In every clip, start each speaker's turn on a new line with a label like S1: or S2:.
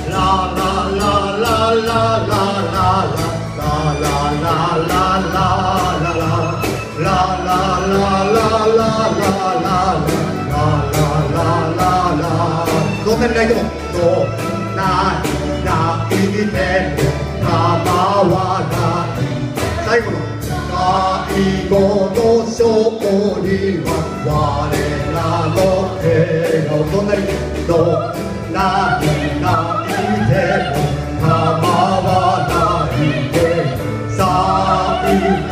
S1: どんなに泣いてもどんなに泣いても構わない最後の勝利は我らの笑顔どんなに泣いても構わないでさ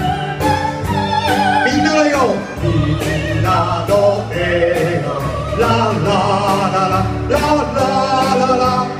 S1: みんなの笑顔みんなの笑顔ララララララララ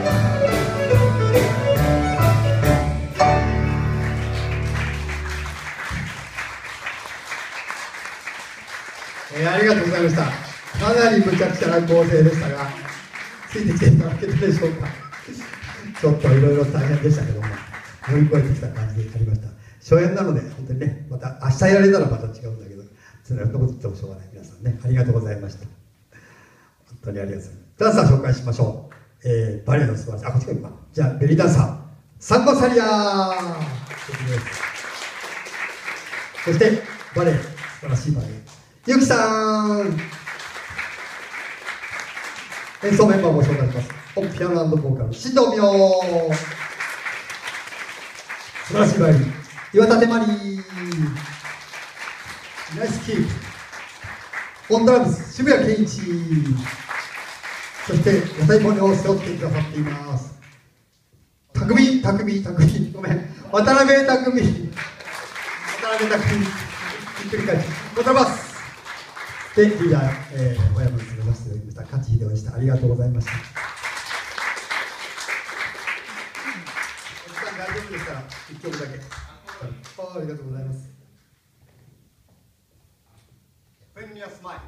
S1: ありがとうございました。かなり無茶苦茶な構成でしたがついてきていただけたでしょうか。ちょっといろいろ大変でしたけども乗り越えてきた感じでありました。初演なので本当にねまた明日やれたらまた違うんだけどそんなこと言ってもしょうがない。皆さんねありがとうございました。本当にありがとうございます。ダンサー紹介しましょう。バレエの素晴らしいこっちが今じゃあベリーダンサーサンゴサリアそしてバレエ素晴らしいバレエゆきさん演奏メンバーも紹介します。本ピアノ&ボーカル新藤美桜素晴らしいバイオリン岩立まりナイスキープオンドラムス渋谷健一そして屋台骨を背負ってくださっています匠ごめん渡辺匠ひっくり返しコントラバスでリーダー、小山に目指していただきました勝秀夫でした。ありがとうございました。お時間大丈夫でしたら1曲だけありがとうございます。When you smile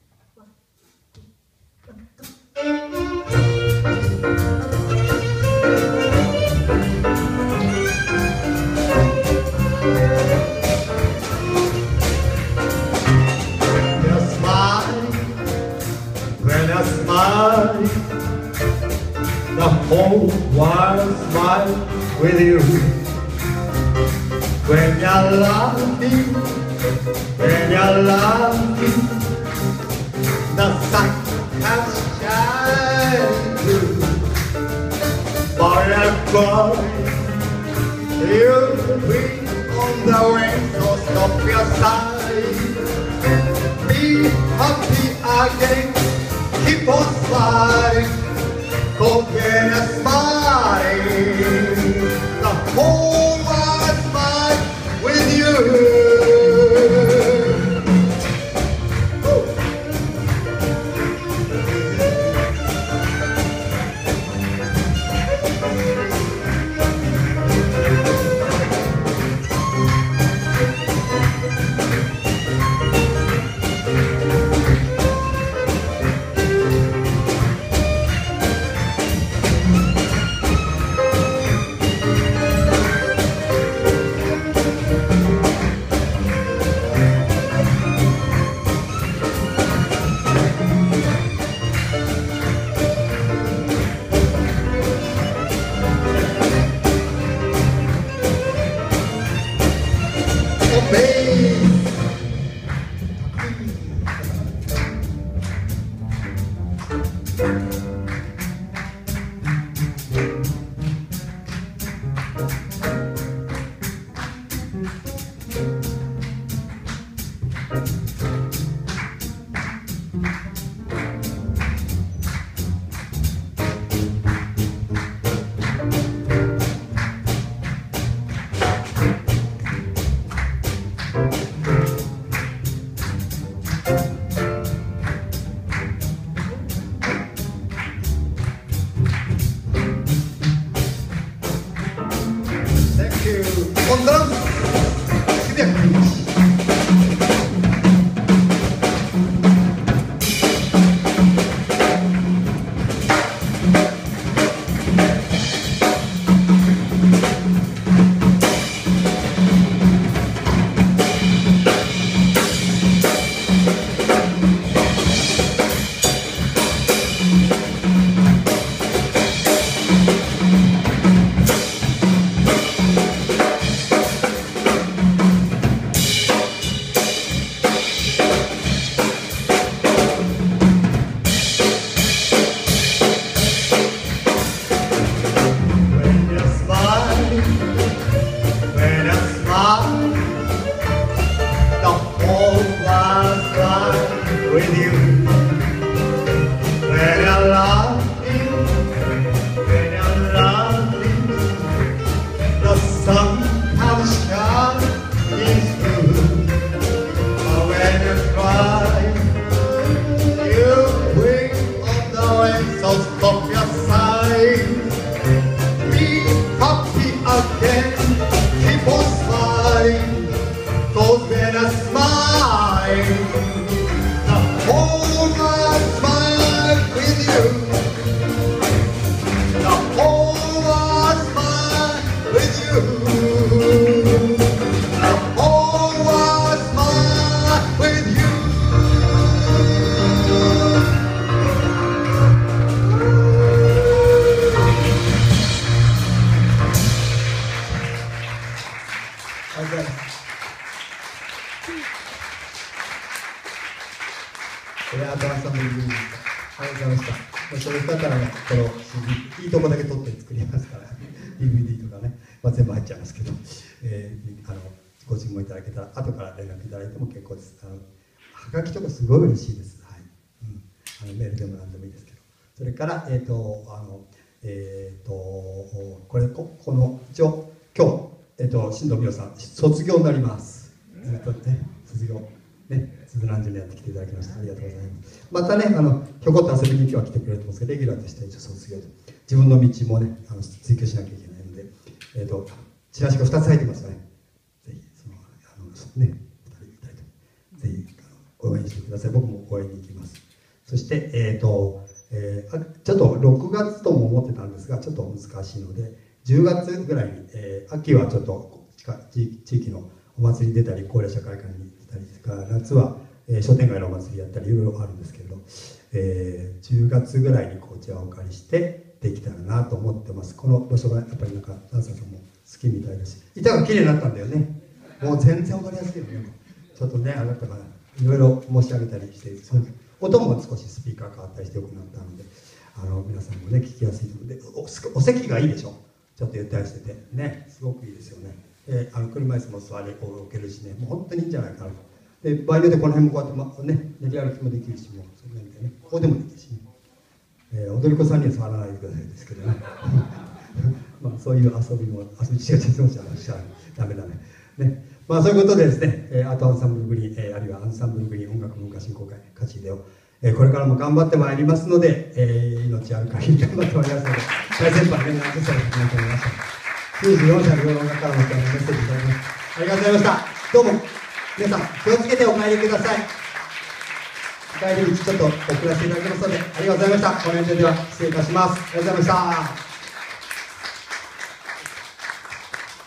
S1: the whole world smiles with you. When you're laughing, the sun comes shining through. Forever, you'll be on the wings, so stop your sighing. Be happy again. Keep on smiling, forget a smile. The whole world smiles with you.
S2: 「
S1: いいとこだけ撮って作りますから、DVD とかね、全部入っちゃいますけど、ご注文いただけたら、後から連絡いただいても結構です。はがきとかすごい嬉しいです。はい。メールでも何でもいいですけど。それから、この、一応、今日、新藤美桜さん、卒業になります。ずっとね、卒業。ね、鈴蘭寺にやってきていただきました。ありがとうございます。またね、ひょこっと遊びに今日は来てくれると思うんですけど、レギュラーとして一応卒業で、自分の道もね、追求しなきゃいけないので、チラシが2つ入ってますよね。ぜひ、ね、2人いただいて、ぜひ、応援してください。僕も応援に行きます。そして、ちょっと6月とも思ってたんですが、ちょっと難しいので、10月ぐらいに、秋はちょっと地域のお祭りに出たり、高齢者会館に行ったり、夏は、商店街のお祭りやったり、いろいろあるんですけれど、10月ぐらいにこちらをお借りしてできたらなと思ってます。この場所がやっぱりなんか、ダンサーさんも好きみたいだし、板が綺麗になったんだよね。もう全然わかりやすいよね。ちょっとね、あなたからいろいろ申し上げたりして、音も少しスピーカー変わったりしてよくなったので、皆さんもね、聞きやすいので、お席がいいでしょ。ちょっとゆったりしてて、ね、すごくいいですよね。車椅子も座り置けるしね、もう本当にいいんじゃないかなと。で、場合によってこの辺もこうやって、ね、練り歩きもできるし、もうそれなんでね、ここでもできるしね。踊り子さんには触らないでくださいですけどね。そういう遊びしかダメ。ね。そういうことでですね、アートアンサンブルグリーン、あるいはアンサンブルグリーン音楽文化振興会、カチでを、これからも頑張ってまいりますので、命ある限り頑張ってまいりますので、大先輩ね、何十歳の皆さん94歳の世の中からのメッセージいただきます。ありがとうございました。どうも、皆さん、気をつけてお帰りください。お帰り道ちょっと遅らせていただきますので、ありがとうございました。この辺では失礼いたします。ありがとうございました。